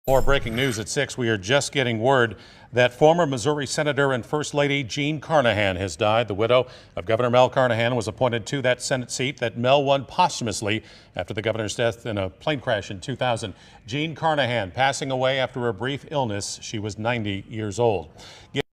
More breaking news at 6. We are just getting word that former Missouri Senator and First Lady Jean Carnahan has died. The widow of Governor Mel Carnahan was appointed to that Senate seat that Mel won posthumously after the governor's death in a plane crash in 2000. Jean Carnahan passing away after a brief illness. She was 90 years old.